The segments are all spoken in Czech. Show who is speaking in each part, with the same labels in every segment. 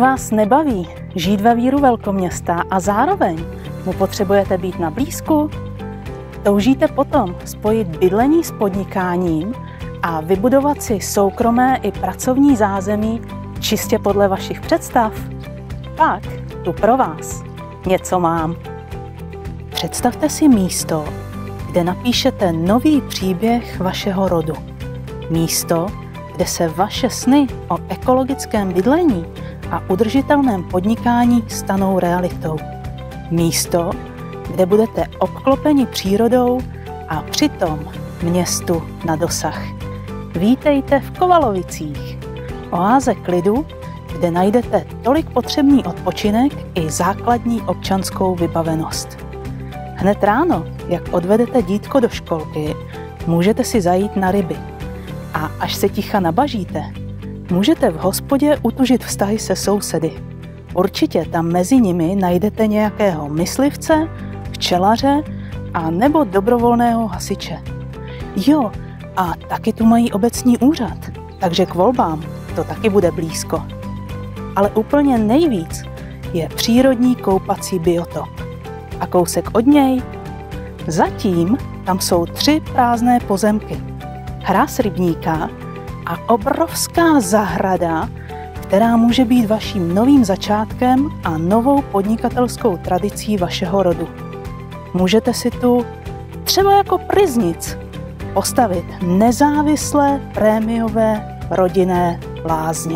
Speaker 1: vás nebaví žít ve víru velkoměsta a zároveň mu potřebujete být na blízku? Toužíte potom spojit bydlení s podnikáním a vybudovat si soukromé i pracovní zázemí čistě podle vašich představ? Pak tu pro vás něco mám. Představte si místo, kde napíšete nový příběh vašeho rodu. Místo, kde se vaše sny o ekologickém bydlení a udržitelném podnikání stanou realitou. Místo, kde budete obklopeni přírodou a přitom městu na dosah. Vítejte v Kovalovicích, oáze klidu, kde najdete tolik potřebný odpočinek i základní občanskou vybavenost. Hned ráno, jak odvedete dítko do školky, můžete si zajít na ryby. A až se ticha nabažíte, můžete v hospodě utužit vztahy se sousedy. Určitě tam mezi nimi najdete nějakého myslivce, včelaře a nebo dobrovolného hasiče. Jo, a taky tu mají obecní úřad, takže k volbám to taky bude blízko. Ale úplně nejvíc je přírodní koupací biotop. A kousek od něj? Zatím tam jsou 3 prázdné pozemky. Hráz rybníka a obrovská zahrada, která může být vaším novým začátkem a novou podnikatelskou tradicí vašeho rodu. Můžete si tu, třeba jako pryznic, postavit nezávislé prémiové rodinné lázně.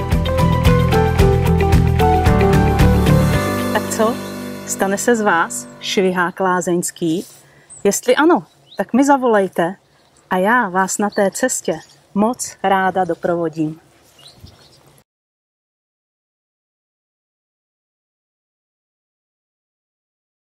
Speaker 1: Tak co? Stane se z vás švihák lázeňský? Jestli ano, tak mi zavolejte a já vás na té cestě moc ráda doprovodím.